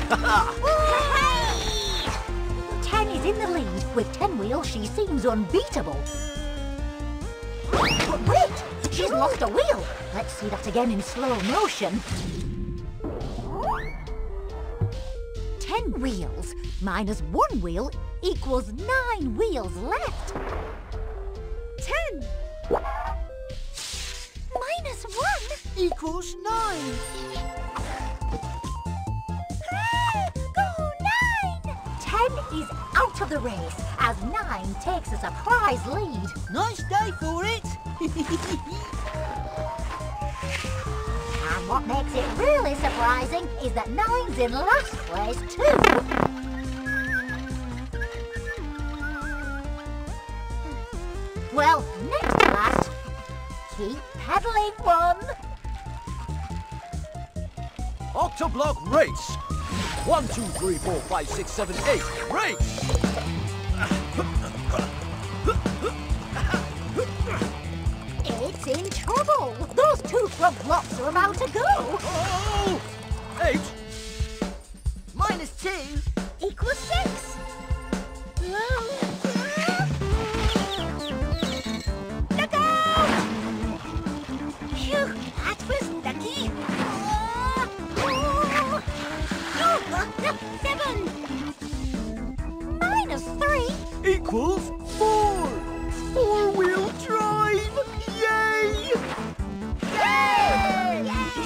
10 is in the lead. With 10 wheels, she seems unbeatable. But wait! She's lost a wheel. Let's see that again in slow motion. 10 wheels minus 1 wheel equals 9 wheels left. 10 Minus 1 equals 9. Go 9! 10 is out of the race as 9 takes a surprise lead. Nice day for it. And what makes it really surprising is that 9's in last place too. Well, next to last, keep pedaling, one. Octoblock race! 1, 2, 3, 4, 5, 6, 7, 8, race! It's in trouble. Those 2 front blocks are about to go. Oh! 8 Minus 2 Equals 6. Look out! Phew, that was lucky. 7 Minus 3. equals 4! 4-wheel drive! Yay! Yay!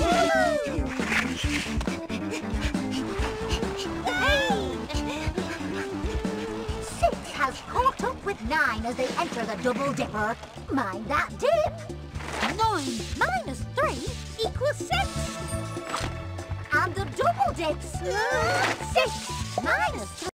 6 has caught up with 9 as they enter the double dipper. Mind that dip. 9 Minus 3 equals 6. And the double dips. 6 minus 3.